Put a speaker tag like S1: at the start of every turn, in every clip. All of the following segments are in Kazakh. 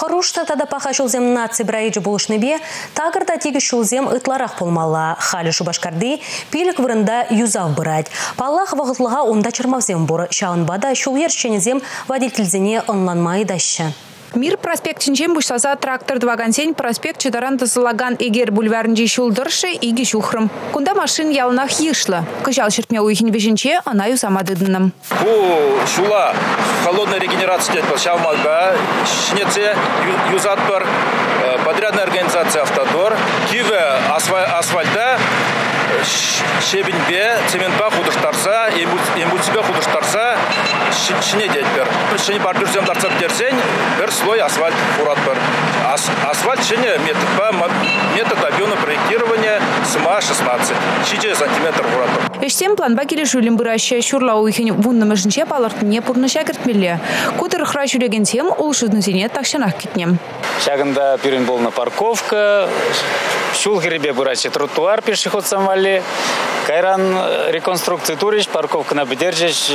S1: Хорушта тада паха шулзем наци брайджи булышны бе, тагырда тегі шулзем ытларақ болмала. Халі шубашкарды пилік вырында юзав бұрад. Паллах вағытлыға онда чырмавзем бұры. Шауынбада шул ершченезем водительзене онланмай дашы.
S2: Мир проспект Чинчем бушласа трактор двагансень проспект Чедаран тасылаган эгер бульварнжи шулдыршы иги шухрым. Кунда машин ялнах йышла. Кыжал шертме уйхин беженче она юзамадыдыным.
S3: Шула холодная регенерация детпал шавмалга, шнеце юзатпар, подрядная организация Автодор, киве асфальта, шебенбе, цементпа худыштарса, эмбульсибе худыштарса, шне детпер. Шне бардюрзем дарцат дерзень, бер слой асфальт фуратпер. Асфальт шне метод объема проектирования СМА 16, 6 сантиметров фуратпер.
S2: Эштем планба келешулин бұраща шурла уйхин вунны жінче палыртыне пұрныша кіртмелі. Кутыр хра жүреген тем улшыднызене тақшанақ кетнем.
S4: Шагында пирин болна парковка, шул гребе бұраща тротуар пешеход самвали, кайран реконструкции туриш, парковка на бедержиш,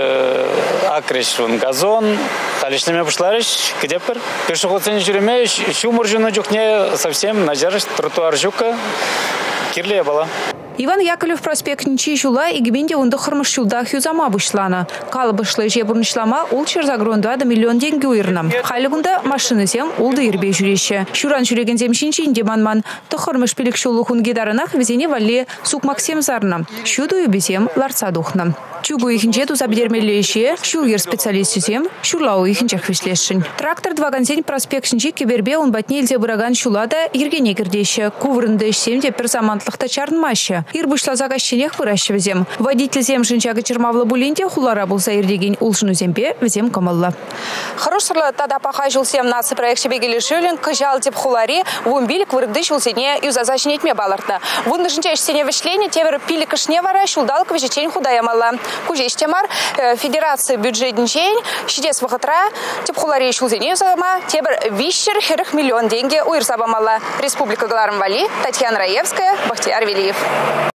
S4: акреш газон, талишными бушлариш, где пер пешеход сен жүреме, шу муржуна жүкне совсем нажарыш тротуар жүка, кирле была.
S2: Иван Яковлев проспект Ничи жула и гибенде унды хырмыш юлдах юзама бушлана. Калыбышлы жебурнышлама ул чырзагрон 2 миллион деньги уйрнам. Хайлыгунда машины зем улды ирбе жүреше. Шуран жүреген земшинчи индеманман. Тохырмыш пилик шулу хунгидарынах везене валле сук Максим зарна. Шуду юбезем ларца духна. Чугу ихинче тузабедермелешие, шулгер специалистизем, шурлау ихинчах вишлешшин. Трактор двагансень проспект Шинчи кибербе он батне илзе бураган шулада иргене кирдеше. Кувырынды семде персамантлыхта чарнмаще. Ирбышла загащенех выращивазем. Водитель зем шинчага чермавла булинте хулара булса ирдеген улшыну зембе везем камалла. Хорошырлы тада паха жулсем насы проект шебегели шөлін кыжал деп хулари вумбилик вырыгды шулсене юзазашнетме баларты. Вунны шинча эшсене вишление тевер пилик ишне вара шулдалк вежечень худаямалла. Кужештемар федерация бюджетничень шидес вахатра теп хулари шулзене юзама тебер вищер херых миллион деньги уйрсабамалла. Республика Галармвали, Татьяна Раевская, Бахтияр Велиев.